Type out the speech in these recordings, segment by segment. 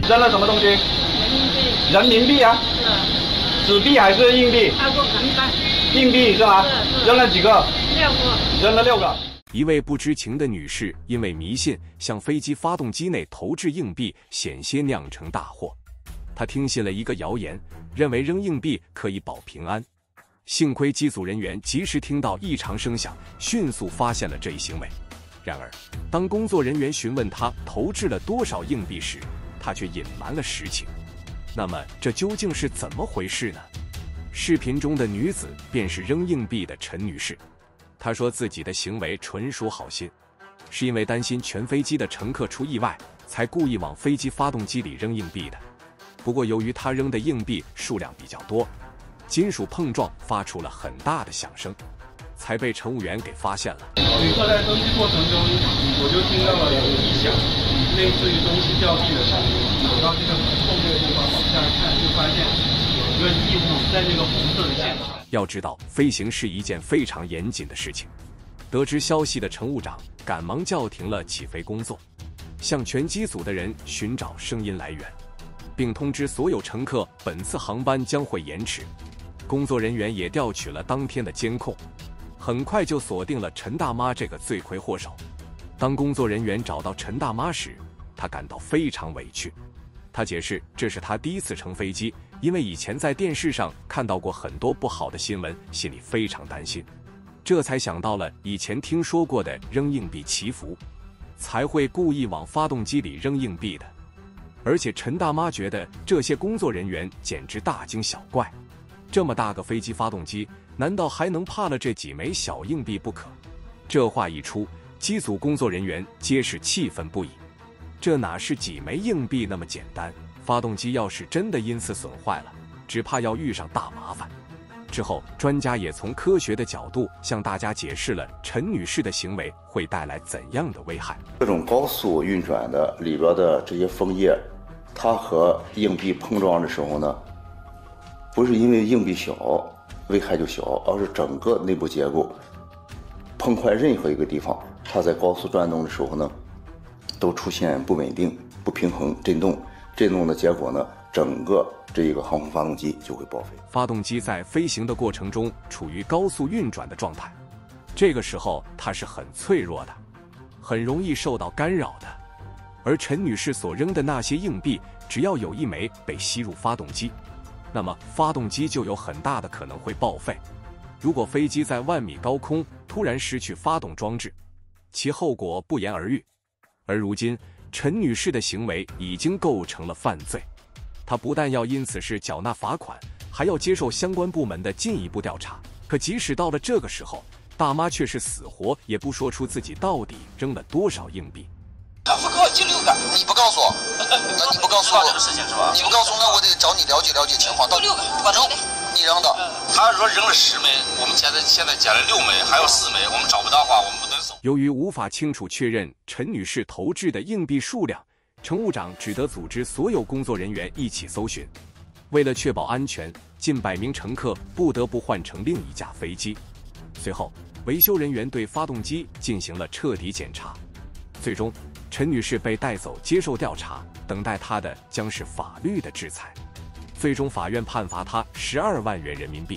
扔了什么东西？人民币啊？是。纸币还是硬币？硬币是吧？扔了几个？6个。扔了6个。 一位不知情的女士因为迷信，向飞机发动机内投掷硬币，险些酿成大祸。她听信了一个谣言，认为扔硬币可以保平安。幸亏机组人员及时听到异常声响，迅速发现了这一行为。然而，当工作人员询问她投掷了多少硬币时，她却隐瞒了实情。那么，这究竟是怎么回事呢？视频中的女子便是扔硬币的陈女士。她说自己的行为纯属好心，是因为担心全飞机的乘客出意外，才故意往飞机发动机里扔硬币的。不过由于她扔的硬币数量比较多，金属碰撞发出了很大的响声，才被乘务员给发现了。 旅客在登机过程中，我就听到了有异响，类似于东西掉地的声音。走到这个门后面的地方往下看，就发现有一个异物在那个红色的线上。 要知道，飞行是一件非常严谨的事情。得知消息的乘务长赶忙叫停了起飞工作，向全机组的人寻找声音来源，并通知所有乘客本次航班将会延迟。工作人员也调取了当天的监控，很快就锁定了陈大妈这个罪魁祸首。当工作人员找到陈大妈时，她感到非常委屈。她解释，这是她第一次乘飞机，因为以前在电视上看到过很多不好的新闻，心里非常担心，这才想到了以前听说过的扔硬币祈福，才会故意往发动机里扔硬币的。而且陈大妈觉得这些工作人员简直大惊小怪，这么大个飞机发动机，难道还能怕了这几枚小硬币不可？这话一出，机组工作人员皆是气愤不已。这哪是几枚硬币那么简单？发动机要是真的因此损坏了，只怕要遇上大麻烦。之后，专家也从科学的角度向大家解释了陈女士的行为会带来怎样的危害。 这种高速运转的里边的这些枫叶，它和硬币碰撞的时候呢，不是因为硬币小危害就小，而是整个内部结构碰坏任何一个地方，它在高速转动的时候呢，都出现不稳定、不平衡、震动的结果呢，整个这个航空发动机就会报废。 发动机在飞行的过程中处于高速运转的状态，这个时候它是很脆弱的，很容易受到干扰的。而陈女士所扔的那些硬币，只要有一枚被吸入发动机，那么发动机就有很大的可能会报废。如果飞机在10000米高空突然失去发动装置，其后果不言而喻。而如今，陈女士的行为已经构成了犯罪，她不但要因此事缴纳罚款，还要接受相关部门的进一步调查。可即使到了这个时候，大妈却是死活也不说出自己到底扔了多少硬币。 他不给我记6个，你不告诉我，那你不告诉我这个事情是吧？你不告诉我，那我得找你了解了解情况。到6个，反正你扔的。 他说扔了10枚，我们现在捡了6枚，还有4枚，我们找不到的话，我们不能走。 由于无法清楚确认陈女士投掷的硬币数量，乘务长只得组织所有工作人员一起搜寻。为了确保安全，近100名乘客不得不换乘另一架飞机。随后，维修人员对发动机进行了彻底检查。最终，陈女士被带走接受调查，等待她的将是法律的制裁。最终，法院判罚她12万元人民币。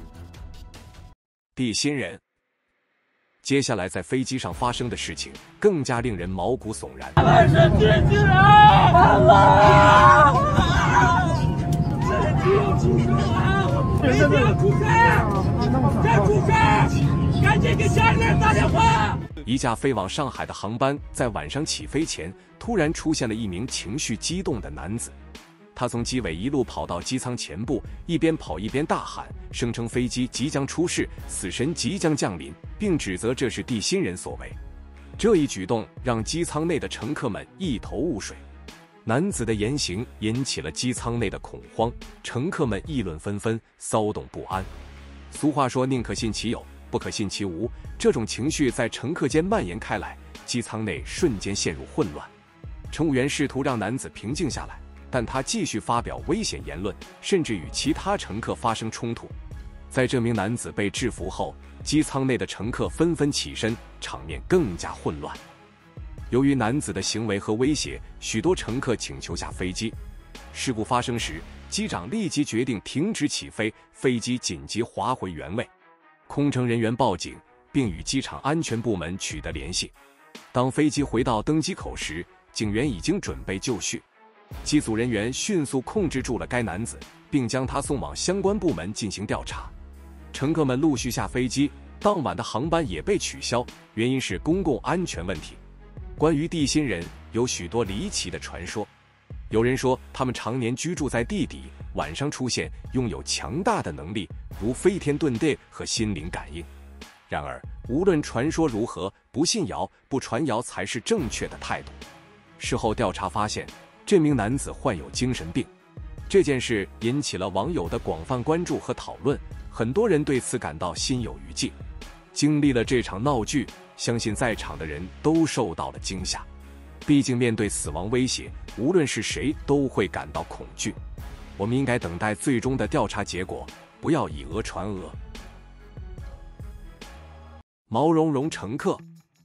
地心人。接下来在飞机上发生的事情更加令人毛骨悚然。 他们是地心人！啊！赶紧给家里人打电话！ 一架飞往上海的航班在晚上起飞前，突然出现了一名情绪激动的男子。他从机尾一路跑到机舱前部，一边跑一边大喊，声称飞机即将出事，死神即将降临，并指责这是地心人所为。这一举动让机舱内的乘客们一头雾水。男子的言行引起了机舱内的恐慌，乘客们议论纷纷，骚动不安。俗话说，宁可信其有，不可信其无。这种情绪在乘客间蔓延开来，机舱内瞬间陷入混乱。乘务员试图让男子平静下来，但他继续发表危险言论，甚至与其他乘客发生冲突。在这名男子被制服后，机舱内的乘客纷纷起身，场面更加混乱。 由于男子的行为和威胁，许多乘客请求下飞机。事故发生时，机长立即决定停止起飞，飞机紧急滑回原位。空乘人员报警，并与机场安全部门取得联系。当飞机回到登机口时，警员已经准备就绪。机组人员迅速控制住了该男子，并将他送往相关部门进行调查。乘客们陆续下飞机，当晚的航班也被取消，原因是公共安全问题。关于地心人，有许多离奇的传说。有人说，他们常年居住在地底，晚上出现，拥有强大的能力，如飞天遁地和心灵感应。然而，无论传说如何，不信谣、不传谣才是正确的态度。事后调查发现，这名男子患有精神病。这件事引起了网友的广泛关注和讨论，很多人对此感到心有余悸。经历了这场闹剧，相信在场的人都受到了惊吓。毕竟面对死亡威胁，无论是谁都会感到恐惧。我们应该等待最终的调查结果，不要以讹传讹。毛茸茸乘客。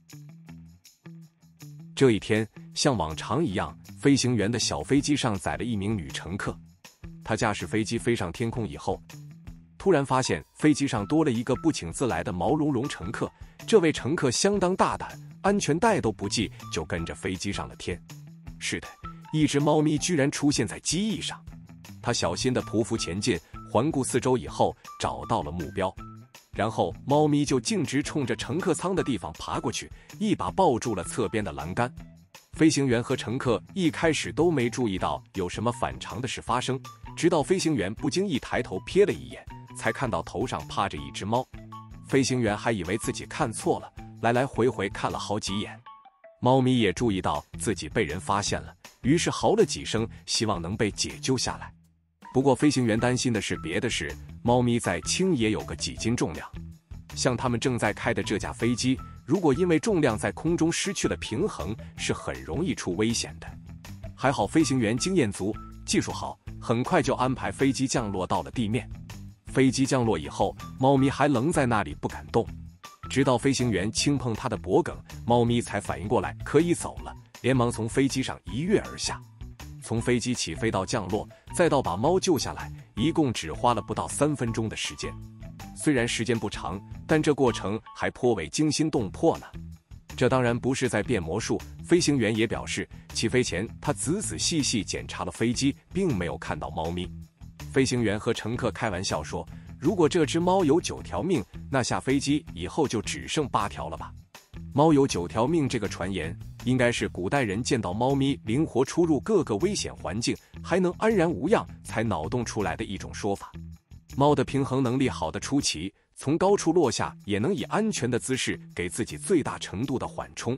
这一天，像往常一样，飞行员的小飞机上载了一名女乘客。她驾驶飞机飞上天空以后，突然发现飞机上多了一个不请自来的毛茸茸乘客。这位乘客相当大胆，安全带都不系就跟着飞机上了天。是的，一只猫咪居然出现在机翼上。他小心地匍匐前进，环顾四周以后找到了目标，然后猫咪就径直冲着乘客舱的地方爬过去，一把抱住了侧边的栏杆。飞行员和乘客一开始都没注意到有什么反常的事发生，直到飞行员不经意抬头瞥了一眼，才看到头上趴着一只猫。飞行员还以为自己看错了，来来回回看了好几眼。猫咪也注意到自己被人发现了，于是嚎了几声，希望能被解救下来。不过飞行员担心的是别的事，猫咪再轻也有个几斤重量。像他们正在开的这架飞机，如果因为重量在空中失去了平衡，是很容易出危险的。还好飞行员经验足，技术好，很快就安排飞机降落到了地面。飞机降落以后，猫咪还愣在那里不敢动，直到飞行员轻碰它的脖颈，猫咪才反应过来可以走了，连忙从飞机上一跃而下。从飞机起飞到降落，再到把猫救下来，一共只花了不到3分钟的时间。虽然时间不长，但这过程还颇为惊心动魄呢。这当然不是在变魔术，飞行员也表示，起飞前他仔仔细细检查了飞机，并没有看到猫咪。飞行员和乘客开玩笑说，如果这只猫有9条命，那下飞机以后就只剩8条了吧。猫有9条命这个传言，应该是古代人见到猫咪灵活出入各个危险环境，还能安然无恙，才脑洞出来的一种说法。猫的平衡能力好得出奇，从高处落下也能以安全的姿势给自己最大程度的缓冲。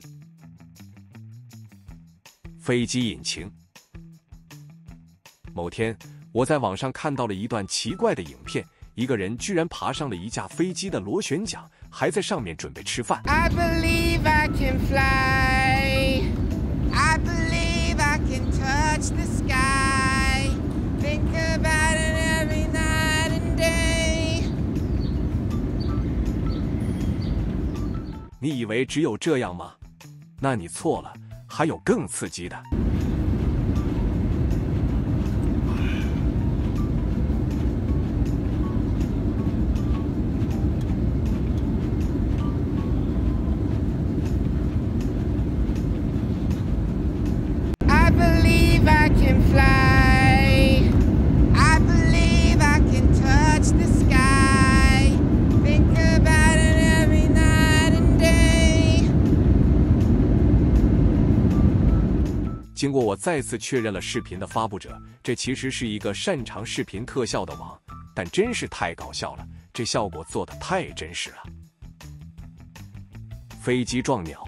飞机引擎。某天，我在网上看到了一段奇怪的影片，一个人居然爬上了一架飞机的螺旋桨，还在上面准备吃饭。 I believe I can fly. I believe I can touch the sky. Think about it every night and day. 你以为只有这样吗？那你错了，还有更刺激的。 I can fly. I believe I can touch the sky. Think about it every night and day. 经过我再次确认了视频的发布者，这其实是一个擅长视频特效的网，但真是太搞笑了，这效果做得太真实了。飞机撞鸟，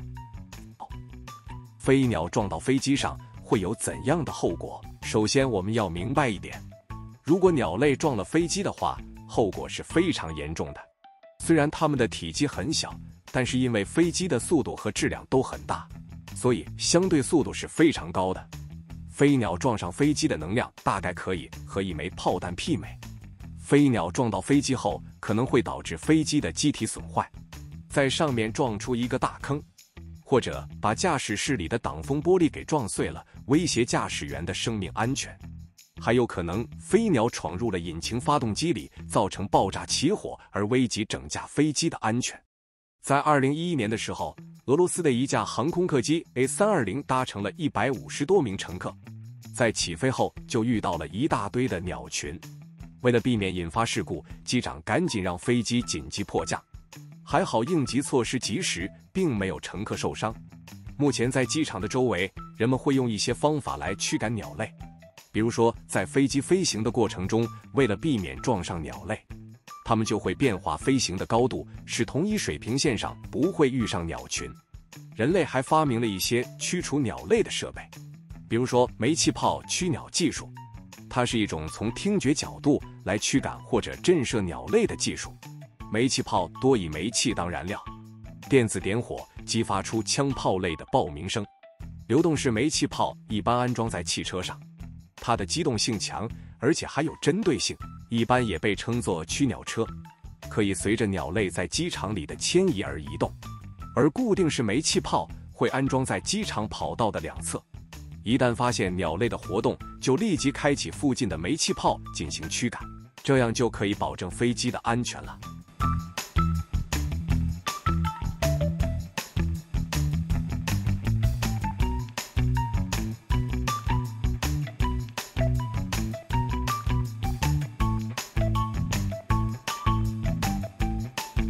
飞鸟撞到飞机上会有怎样的后果？首先我们要明白一点，如果鸟类撞了飞机的话，后果是非常严重的。虽然它们的体积很小，但是因为飞机的速度和质量都很大，所以相对速度是非常高的。飞鸟撞上飞机的能量大概可以和一枚炮弹媲美。飞鸟撞到飞机后，可能会导致飞机的机体损坏，在上面撞出一个大坑，或或者把驾驶室里的挡风玻璃给撞碎了，威胁驾驶员的生命安全。还有可能飞鸟闯入了引擎发动机里，造成爆炸起火，而危及整架飞机的安全。在2011年的时候，俄罗斯的一架航空客机 A320 搭乘了150多名乘客，在起飞后就遇到了一大堆的鸟群。为了避免引发事故，机长赶紧让飞机紧急迫降。还好应急措施及时，并没有乘客受伤。目前在机场的周围，人们会用一些方法来驱赶鸟类，比如说在飞机飞行的过程中，为了避免撞上鸟类，他们就会变化飞行的高度，使同一水平线上不会遇上鸟群。人类还发明了一些驱除鸟类的设备，比如说煤气炮驱鸟技术，它是一种从听觉角度来驱赶或者震慑鸟类的技术。煤气炮多以煤气当燃料，电子点火激发出枪炮类的爆鸣声。流动式煤气炮一般安装在汽车上，它的机动性强，而且还有针对性，一般也被称作驱鸟车，可以随着鸟类在机场里的迁移而移动。而固定式煤气炮会安装在机场跑道的两侧，一旦发现鸟类的活动，就立即开启附近的煤气炮进行驱赶，这样就可以保证飞机的安全了。